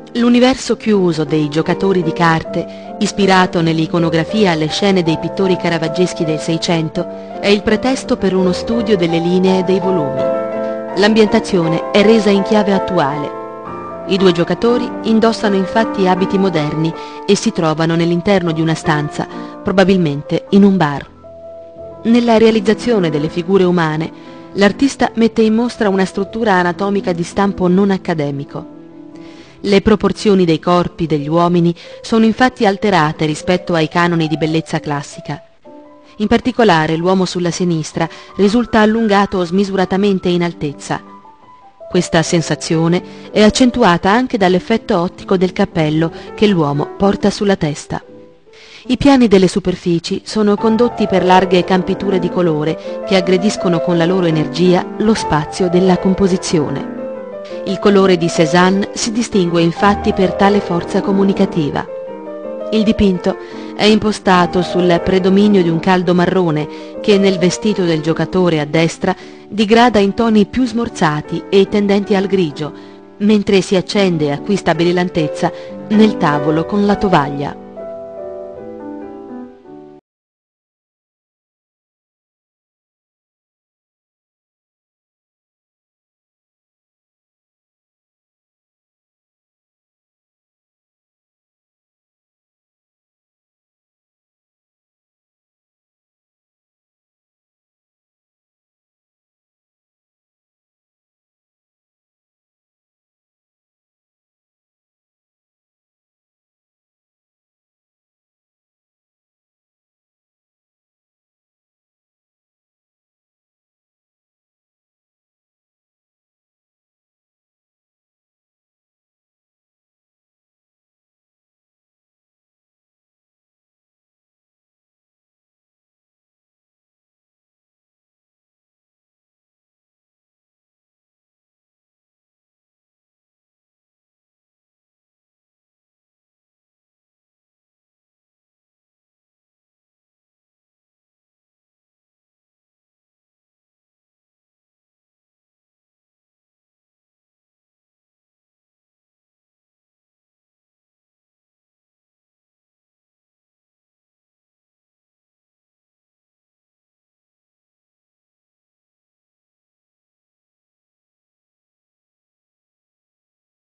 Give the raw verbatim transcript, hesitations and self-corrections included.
L'universo chiuso dei giocatori di carte, ispirato nell'iconografia alle scene dei pittori caravaggeschi del Seicento, è il pretesto per uno studio delle linee e dei volumi. L'ambientazione è resa in chiave attuale. I due giocatori indossano infatti abiti moderni e si trovano nell'interno di una stanza, probabilmente in un bar. Nella realizzazione delle figure umane, l'artista mette in mostra una struttura anatomica di stampo non accademico. Le proporzioni dei corpi degli uomini sono infatti alterate rispetto ai canoni di bellezza classica. In particolare l'uomo sulla sinistra risulta allungato smisuratamente in altezza. Questa sensazione è accentuata anche dall'effetto ottico del cappello che l'uomo porta sulla testa. I piani delle superfici sono condotti per larghe campiture di colore che aggrediscono con la loro energia lo spazio della composizione. Il colore di Cézanne si distingue infatti per tale forza comunicativa. Il dipinto è impostato sul predominio di un caldo marrone che nel vestito del giocatore a destra digrada in toni più smorzati e tendenti al grigio, mentre si accende e acquista brillantezza nel tavolo con la tovaglia.